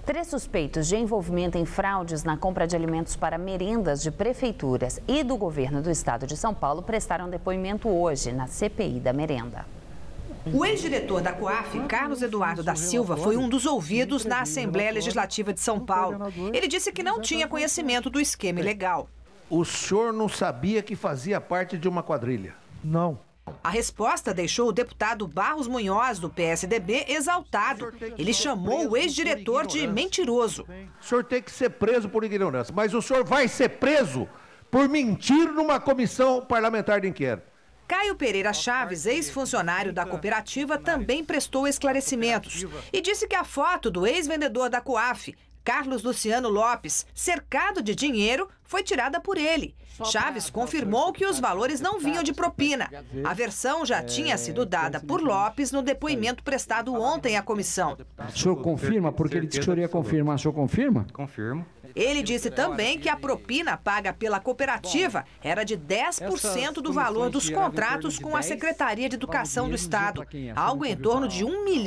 3 suspeitos de envolvimento em fraudes na compra de alimentos para merendas de prefeituras e do governo do estado de São Paulo prestaram depoimento hoje na CPI da merenda. O ex-diretor da COAF, Carlos Eduardo da Silva, foi um dos ouvidos na Assembleia Legislativa de São Paulo. Ele disse que não tinha conhecimento do esquema ilegal. O senhor não sabia que fazia parte de uma quadrilha? Não. A resposta deixou o deputado Barros Munhoz, do PSDB, exaltado. Ele chamou o ex-diretor de mentiroso. O senhor tem que ser preso por ignorância, mas o senhor vai ser preso por mentir numa comissão parlamentar de inquérito. Caio Pereira Chaves, ex-funcionário da cooperativa, também prestou esclarecimentos e disse que a foto do ex-vendedor da COAF, Carlos Luciano Lopes, cercado de dinheiro, foi tirada por ele. Chaves confirmou que os valores não vinham de propina. A versão já tinha sido dada por Lopes no depoimento prestado ontem à comissão. O senhor confirma? Porque ele disse que o senhor ia confirmar. O senhor confirma? Confirmo. Ele disse também que a propina paga pela cooperativa era de 10% do valor dos contratos com a Secretaria de Educação do Estado, algo em torno de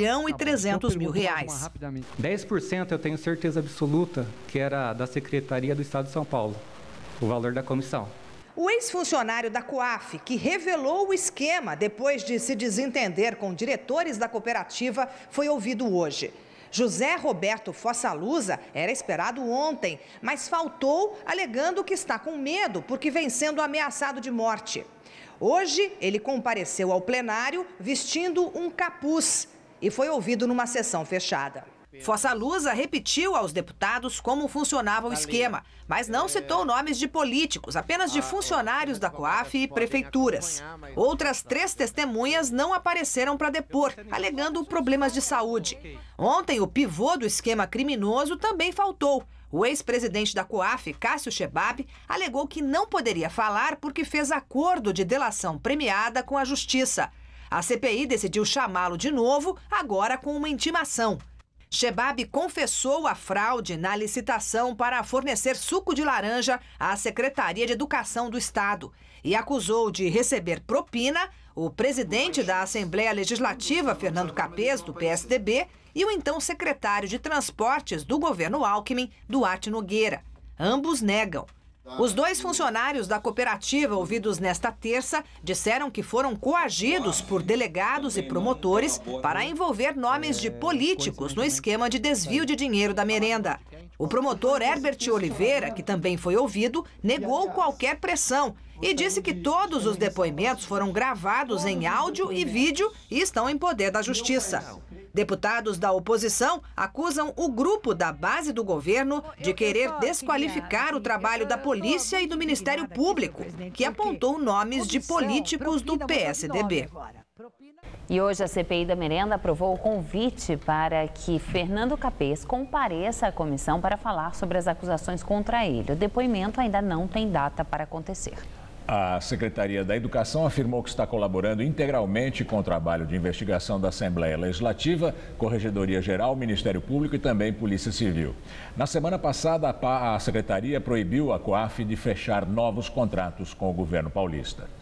R$1.300.000. 10% eu tenho certeza absoluta que era da Secretaria do Estado de São Paulo, o valor da comissão. O ex-funcionário da COAF, que revelou o esquema depois de se desentender com diretores da cooperativa, foi ouvido hoje. José Roberto Fossalusa era esperado ontem, mas faltou alegando que está com medo porque vem sendo ameaçado de morte. Hoje, ele compareceu ao plenário vestindo um capuz e foi ouvido numa sessão fechada. Fossalusa repetiu aos deputados como funcionava o esquema, mas não citou nomes de políticos, apenas de funcionários da COAF e prefeituras. Outras 3 testemunhas não apareceram para depor, alegando problemas de saúde. Ontem, o pivô do esquema criminoso também faltou. O ex-presidente da COAF, Cássio Chebab, alegou que não poderia falar porque fez acordo de delação premiada com a Justiça. A CPI decidiu chamá-lo de novo, agora com uma intimação. Chebab confessou a fraude na licitação para fornecer suco de laranja à Secretaria de Educação do Estado e acusou de receber propina o presidente da Assembleia Legislativa, Fernando Capês, do PSDB, e o então secretário de Transportes do governo Alckmin, Duarte Nogueira. Ambos negam. Os 2 funcionários da cooperativa ouvidos nesta terça disseram que foram coagidos por delegados e promotores para envolver nomes de políticos no esquema de desvio de dinheiro da merenda. O promotor Herbert Oliveira, que também foi ouvido, negou qualquer pressão e disse que todos os depoimentos foram gravados em áudio e vídeo e estão em poder da Justiça. Deputados da oposição acusam o grupo da base do governo de querer desqualificar o trabalho da polícia e do Ministério Público, que apontou nomes de políticos do PSDB. E hoje a CPI da merenda aprovou o convite para que Fernando Capês compareça à comissão para falar sobre as acusações contra ele. O depoimento ainda não tem data para acontecer. A Secretaria da Educação afirmou que está colaborando integralmente com o trabalho de investigação da Assembleia Legislativa, Corregedoria Geral, Ministério Público e também Polícia Civil. Na semana passada, a Secretaria proibiu a COAF de fechar novos contratos com o governo paulista.